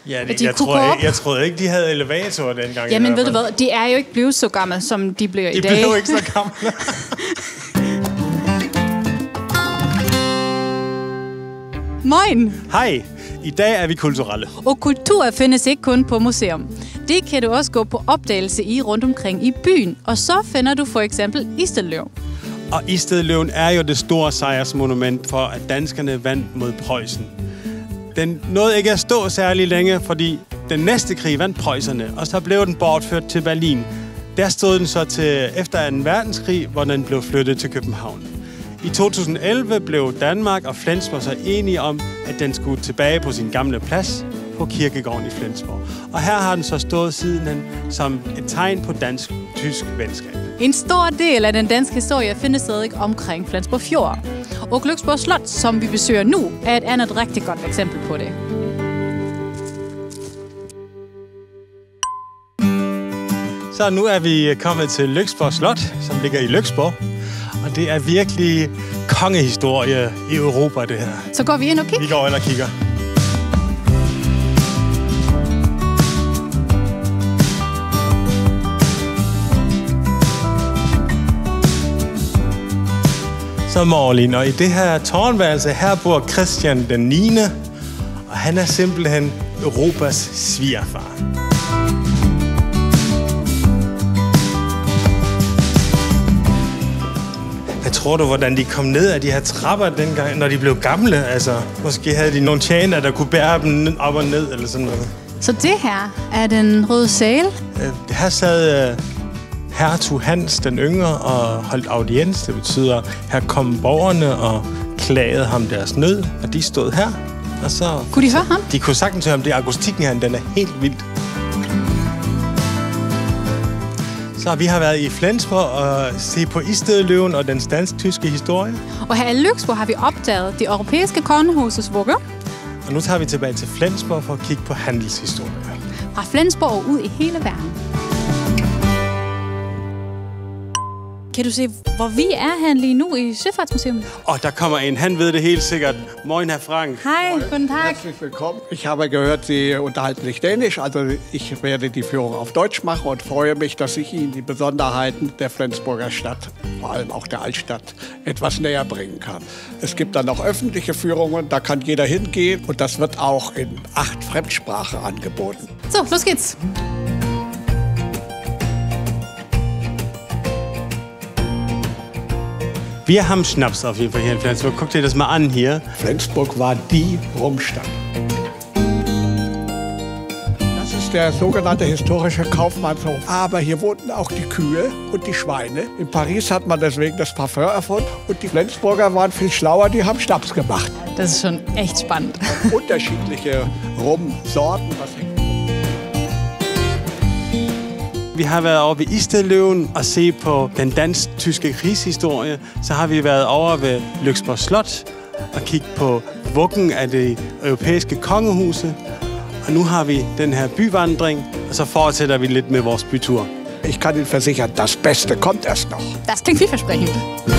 Ja, jeg troede ikke, de havde elevatorer dengang. Jamen ved du hvad, de er jo ikke blevet så gamle, som de bliver i dag. De blev ikke så gamle. Moin! Hej! I dag er vi kulturelle. Og kultur findes ikke kun på museum. Det kan du også gå på opdagelse i rundt omkring i byen. Og så finder du for eksempel Istedløven. Og Istedløven er jo det store sejrsmonument for, at danskerne vandt mod Preussen. Den nåede ikke at stå særlig længe, fordi den næste krig vandt preusserne, og så blev den bortført til Berlin. Der stod den så til efter 2. verdenskrig, hvor den blev flyttet til København. I 2011 blev Danmark og Flensborg så enige om, at den skulle tilbage på sin gamle plads på kirkegården i Flensborg. Og her har den så stået siden som et tegn på dansk-tysk venskab. En stor del af den danske historie findes stadig omkring Flensborg Fjord. Og Glücksborg Slot, som vi besøger nu, er et andet rigtig godt eksempel på det. Så nu er vi kommet til Glücksborg Slot, som ligger i Glücksborg. Og det er virkelig kongehistorie i Europa, det her. Så går vi ind og kigger? Vi går ind og kigger. Så Morlin, og i det her tårnværelse, her bor Christian den 9. Og han er simpelthen Europas svigerfar. Hvad tror du, hvordan de kom ned af de her trapper dengang, når de blev gamle? Altså, måske havde de nogle tjener, der kunne bære dem op og ned, eller sådan noget. Så det her er den røde sal? Her sad hertug Hans den yngre og holdt audiens. Det betyder, her kom borgerne og klagede ham deres nød, og de stod her. Og så kunne de høre ham? De kunne sagtens høre ham. Det akustikken her, den er helt vildt. Så vi har været i Flensborg og set på Istedløven og dens dansk-tyske historie. Og her i Glücksborg har vi opdaget de europæiske kongehuses vugger. Og nu tager vi tilbage til Flensborg for at kigge på handelshistorie. Fra Flensborg og ud i hele verden. Kan du se, hvor vi er her lige nu i Søfartsmuseet? Og der kommer en, han ved det helt sikkert. Moin, Herr Frank. Hej, guten Tag. Herzlich willkommen. Ich habe gehört, Sie unterhalten sich Dänisch, also ich werde die Führung auf Deutsch machen und freue mich, dass ich Ihnen die Besonderheiten der Flensburger Stadt, vor allem auch der Altstadt, etwas näher bringen kann. Es gibt dann auch öffentliche Führungen, da kann jeder hingehen und das wird auch in 8 Fremdsprachen angeboten. So, los geht's. Wir haben Schnaps auf jeden Fall hier in Flensburg. Guckt ihr das mal an hier. Flensburg war die Rumstadt. Das ist der sogenannte historische Kaufmannshof. Aber hier wohnten auch die Kühe und die Schweine. In Paris hat man deswegen das Parfum erfunden. Und die Flensburger waren viel schlauer, die haben Schnaps gemacht. Das ist schon echt spannend. Unterschiedliche Rumsorten. Vi har været over ved Istedløven og se på den dansk-tyske krigshistorie. Så har vi været over ved Glücksborg Slot og kigge på vuggen af det europæiske kongehuse. Og nu har vi den her byvandring, og så fortsætter vi lidt med vores bytur. Ich kann Ihnen versichern, das Beste kommt erst noch. Das klingt vielversprechend.